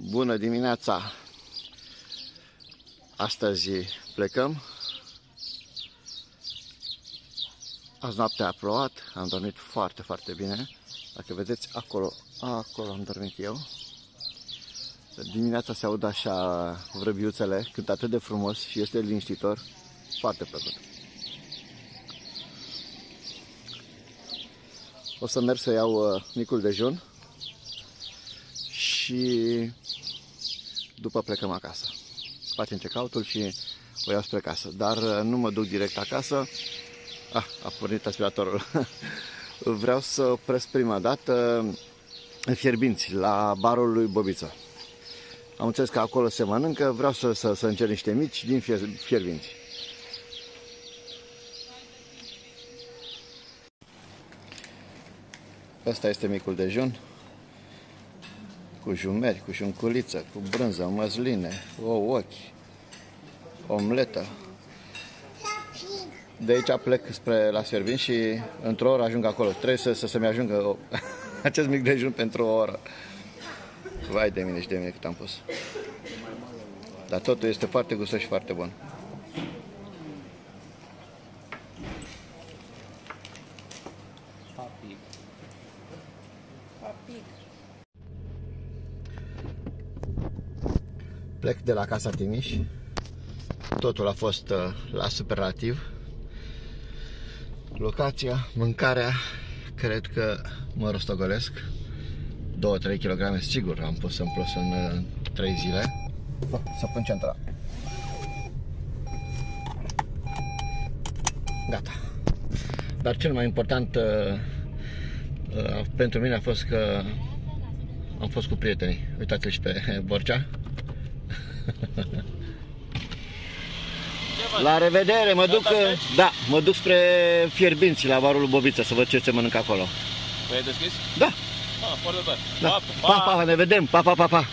Bună dimineața! Astăzi plecăm. Azi noaptea a plouat, am dormit foarte, foarte bine. Dacă vedeți, acolo am dormit eu. Dimineața se aud așa vrăbiuțele, cântă atât de frumos și este liniștitor, foarte plăcut. O să merg să iau micul dejun și după plecăm acasă. Facem check-out-ul și o iau spre casă, dar nu mă duc direct acasă. A pornit aspiratorul. Vreau să opresc prima dată în Fierbinți, la barul lui Bobiță. Am înțeles că acolo se mănâncă, vreau să încerc niște mici din Fierbinți. Asta este micul dejun, cu jumeri, cu șunculiță, cu brânză, măsline, ochi, omletă. De aici plec spre la Fierbinți și într-o oră ajung acolo. Trebuie să-mi ajungă acest mic dejun pentru o oră. Vai de mine și de mine cât am pus. Dar totul este foarte gustos și foarte bun. Plec de la Casa Timiș. Totul a fost la superlativ. Locația, mâncarea, cred că mă rostogolesc. 2-3 kg sigur am pus în plus în 3 zile. Să pun centra. Gata. Dar cel mai important pentru mine a fost că am fost cu prietenii. Uitați-l și pe Borcea. La revedere, mă duc spre Fierbinți, la barul lui Bobiță, să văd ce se mănâncă acolo. Păi e deschis? Da. Foarte tare. Da. Pa, ne vedem. Pa.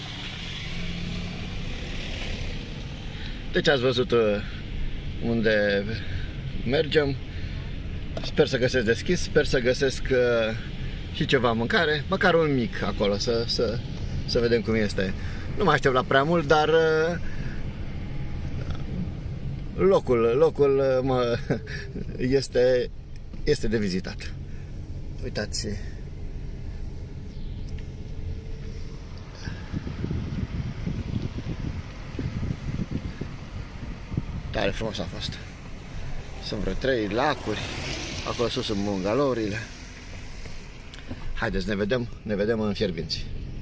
Deci ați văzut unde mergem. Sper să găsesc deschis, sper să găsesc și ceva mâncare, măcar un mic acolo, să vedem cum este. Nu mă aștept la prea mult, dar locul este de vizitat. Uitați. Tare frumos a fost. Sunt vreo 3 lacuri. Acolo sus sunt bungalourile. Haideți, ne vedem în Fierbinți.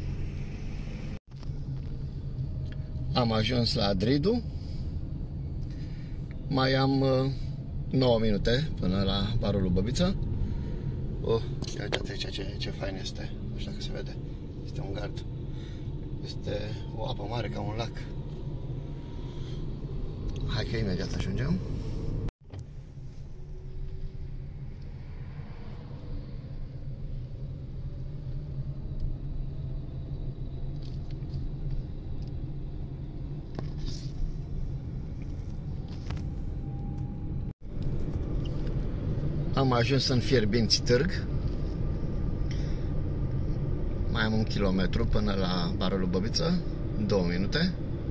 Am ajuns la Dridu. Mai am 9 minute până la barul lui Bobiță. Uitați aici ce fain este. Nu știu dacă se vede. Este un gard. Este o apă mare ca un lac. Hai că imediat ajungem. Am ajuns în Fierbinți Târg. Mai am 1 kilometru până la barul lui Bobiță. 2 minute.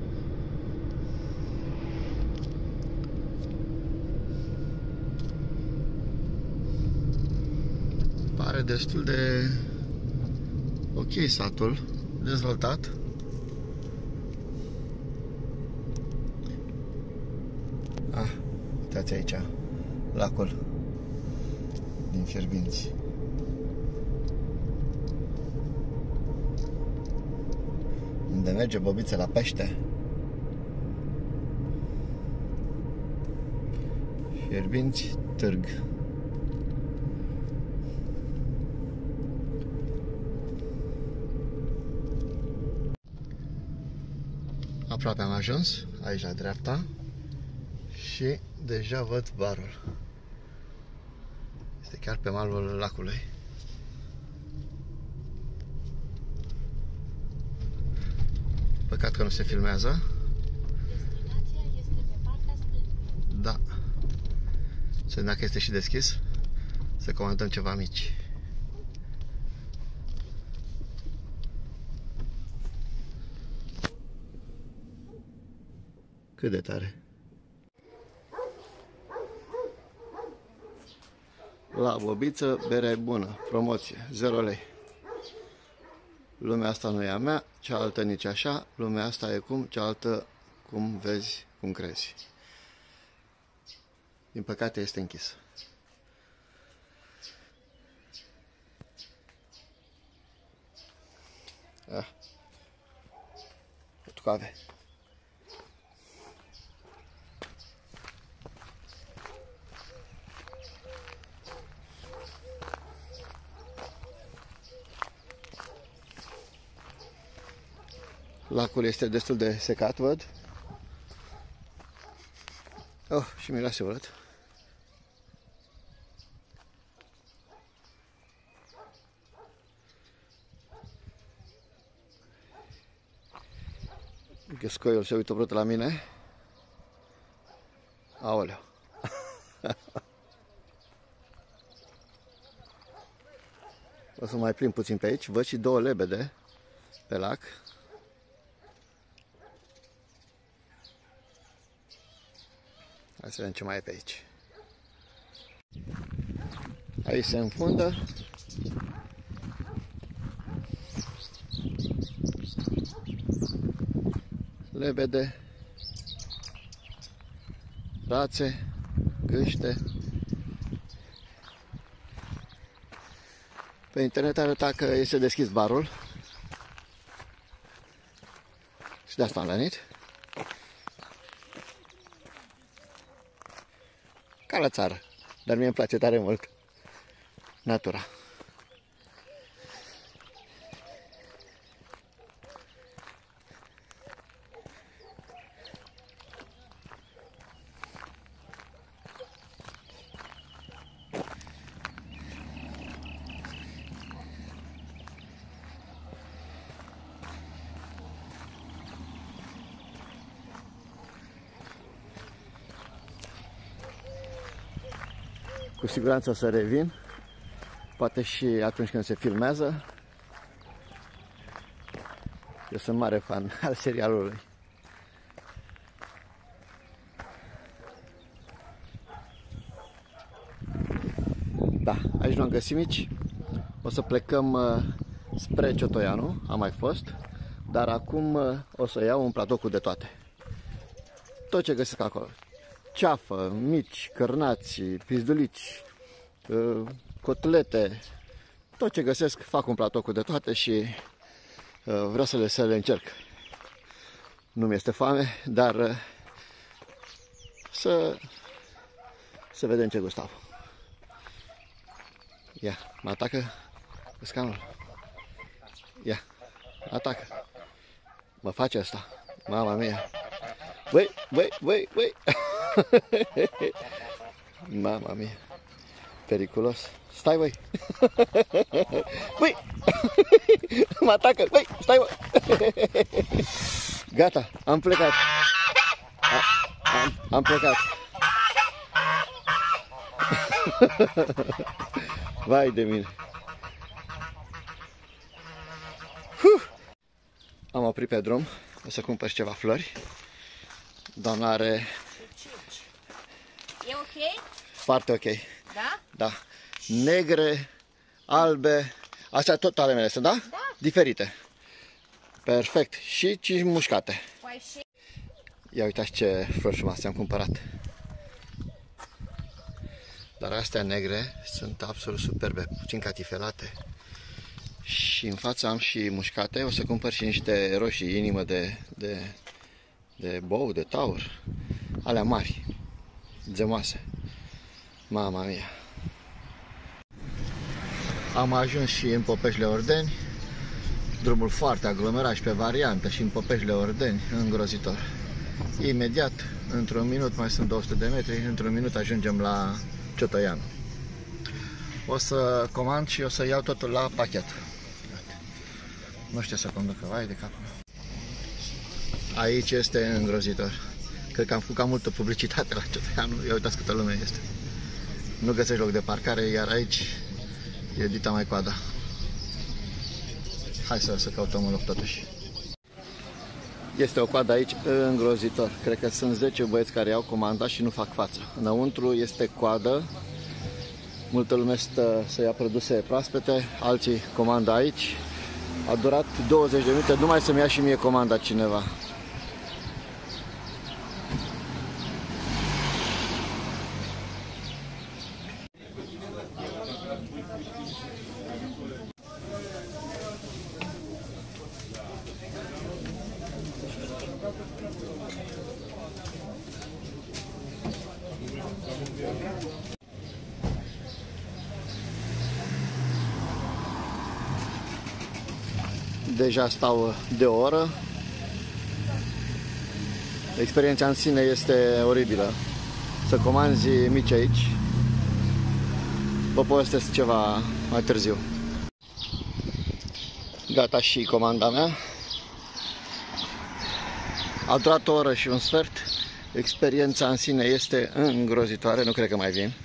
Pare destul de ok satul, dezvoltat. Uitați aici lacul din Fierbinți. Unde merge Bobiță la pește. Fierbinți Târg. Aproape am ajuns, aici la dreapta, și deja văd barul. Este chiar pe malul lacului. Păcat că nu se filmează. Da. Să vedem dacă este și deschis. Să comandăm ceva mici. Cât de tare! La Bobiță, bere bună, promoție, 0 lei. Lumea asta nu e a mea, cealaltă nici așa, lumea asta e cum, cealaltă cum vezi, cum crezi. Din păcate este închisă. Cave. Lacul este destul de secat, văd. Oh, și miroase urât. Găscoiul se uită brut la mine. Aoleu. O să mai plimb puțin pe aici. Văd și 2 lebede pe lac. Hai să vedem ce mai e pe aici. Aici se înfundă. Lebede, rațe, gâște. Pe internet arăta că este deschis barul. Și de asta am venit. Ca la țară, dar mie îmi place tare mult natura. Cu siguranță o să revin, poate și atunci când se filmează. Eu sunt mare fan al serialului. Da, aici nu am găsit mici. O să plecăm spre Ciotoianu, am mai fost, dar acum o să iau un platou cu de toate. Tot ce găsesc acolo. Ceafă, mici, cărnați, pizdulici, cotlete, tot ce găsesc fac un platou cu de toate și vreau să le încerc. Nu mi-este foame, dar să vedem ce gustau. Ia, mă atacă scanul. Ia, atacă. Mă face asta. Mama mia. Băi. Mama mia. Periculos. Stai, băi. Băi. Mă atacă. Băi, stai, băi. Gata, am plecat. Am plecat. Vai de mine. Am oprit pe drum. O să cumpăr ceva flori. Doamna are... E ok? Foarte ok. Da? Da. Negre, albe. Astea tot ale mele sunt, da? Da. Diferite. Perfect. Și 5 mușcate. Păi și... Ia uitați ce flori frumoase am cumpărat. Dar astea negre sunt absolut superbe, puțin catifelate. Și în fața am și mușcate. O să cumpăr și niște roșii, inimă de bou, de taur. Alea mari, zemoase. Mama mia. Am ajuns și în Popeșle Ordeni. Drumul foarte aglomerat și pe variantă și în Popeșle Ordeni, îngrozitor. Imediat, într-un minut, mai sunt 200 de metri, într-un minut ajungem la Ciotoianu. O să comand și o să iau totul la pachet. Nu știu să conducă, vai de capul meu. Aici este îngrozitor. Cred că am făcut cam multă publicitate la Ciotoianu. Ia uitați câtă lume este. Nu găsești loc de parcare, iar aici e dita mai coada. Hai să căutăm un loc totuși. Este o coadă aici îngrozitor. Cred că sunt 10 băieți care iau comanda și nu fac față. Înăuntru este coadă. Multă lume stă să ia produse proaspete, alții comanda aici. A durat 20 de minute numai să-mi ia și mie comanda cineva. Deja stau de o oră. Experiența în sine este oribilă. Să comanzi mici aici. Vă povestesc ceva mai târziu. Gata și comanda mea. A durat o oră și un sfert. Experiența în sine este îngrozitoare. Nu cred că mai vin.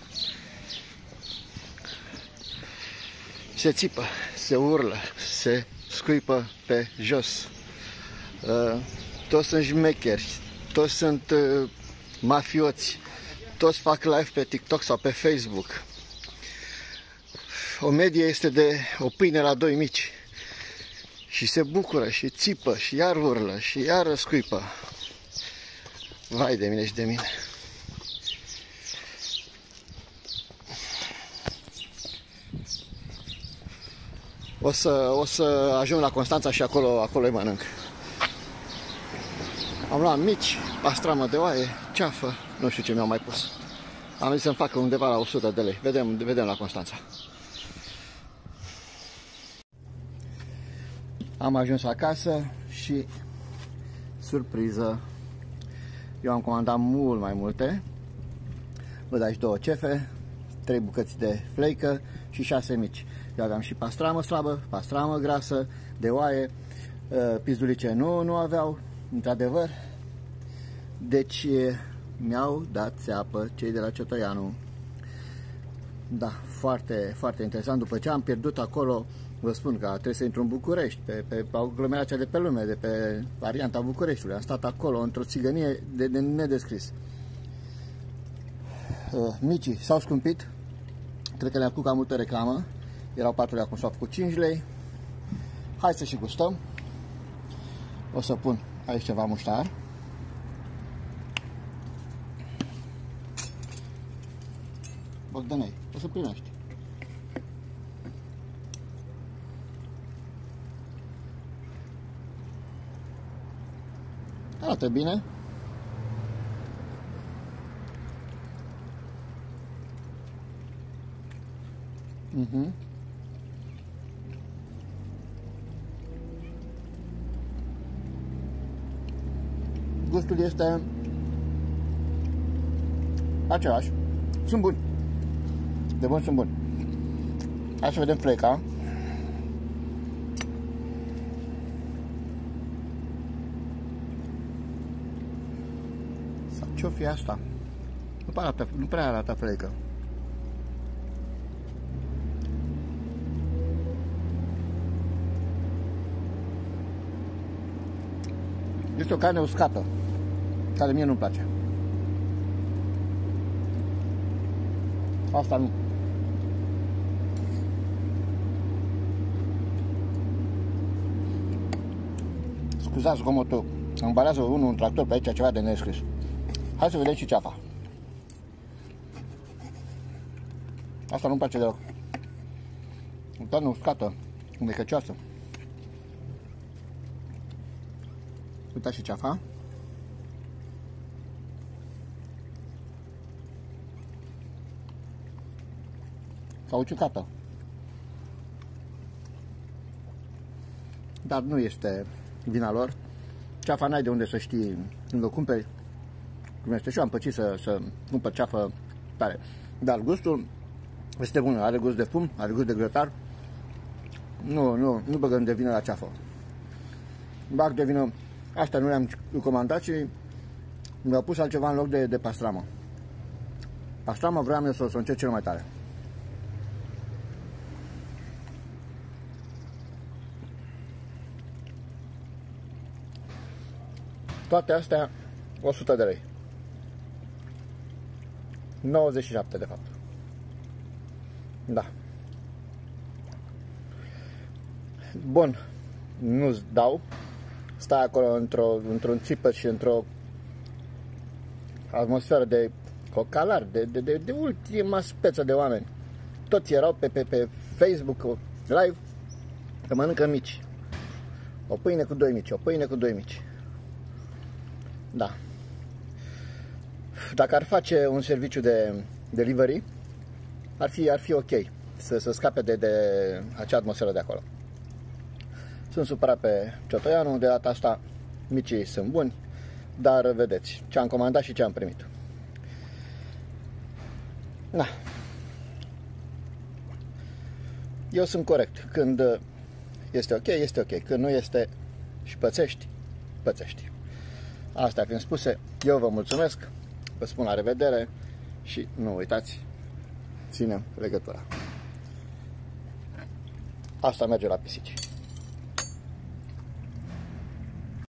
Se țipă, se urlă, se scuipă pe jos. Toți sunt șmecheri, toți sunt mafioți, toți fac live pe TikTok sau pe Facebook. O medie este de o pâine la 2 mici. Și se bucură și țipă și iar urlă și iar scuipă. Vai de mine și de mine. O să ajung la Constanța și acolo îi mănânc. Am luat mici, pastramă de oaie, ceafă, nu știu ce mi-au mai pus. Am zis să-mi facă undeva la 100 de lei. Vedem la Constanța. Am ajuns acasă și surpriză. Eu am comandat mult mai multe. Văd aici 2 cefe, 3 bucăți de fleică și 6 mici. Eu aveam și pastramă slabă, pastramă grasă, de oaie, pizdulice nu aveau, într-adevăr. Deci mi-au dat țeapă cei de la Ciotoianu. Da, foarte, foarte interesant. După ce am pierdut acolo, vă spun că trebuie să intru în București, pe aglomerația de pe lume, de pe varianta Bucureștiului. Am stat acolo într-o țigănie de nedescris. Micii s-au scumpit, cred că le-am făcut cam multă reclamă. Erau 4 lei, acum s-au făcut 5 lei. Hai să și gustăm. O să pun aici ceva muștar. Bogdanei, o să primești. Arată bine. Gustul este același. Sunt buni. De bun sunt buni. Hai să vedem fleca. Sau ce-o fi asta? Nu prea arată flecă. Este o carne uscată, care mie nu-mi place. Asta nu. Scuzați zgomotul. Îmi barează un tractor pe aici, ceva de nescris. Hai să vedem și ceapa. Asta nu-mi place deloc. O carne uscată, mecăcioasă. Uitați și ceafa. Sau uciucată. Dar nu este vina lor. Ceafa n-ai de unde să știi când o cumperi. Cum este, și eu am pățit să cumpăr ceafă tare. Dar gustul este bun. Are gust de fum, are gust de grătar. Nu băgăm de vină la ceafă. Bag de vină. Asta nu le-am comandat și mi-au pus altceva în loc de pastramă. Pastramă vreau eu să o încerc cel mai tare. Toate astea 100 de lei. 97 de fapt. Da. Bun. Nu-ți dau. Stai acolo într-un țipăt și într-o atmosferă de cocalar, de ultima speță de oameni. Toți erau pe Facebook live că mănâncă mici. O pâine cu 2 mici, o pâine cu 2 mici. Da. Dacă ar face un serviciu de delivery, ar fi ok să scape de acea atmosferă de acolo. Sunt supărat pe Ciotoianu, de data asta micii sunt buni, dar vedeți ce am comandat și ce am primit. Da. Eu sunt corect. Când este ok, este ok. Când nu este și pățești, pățești. Astea fiind spuse, eu vă mulțumesc, vă spun la revedere și nu uitați, ținem legătura. Asta merge la pisici.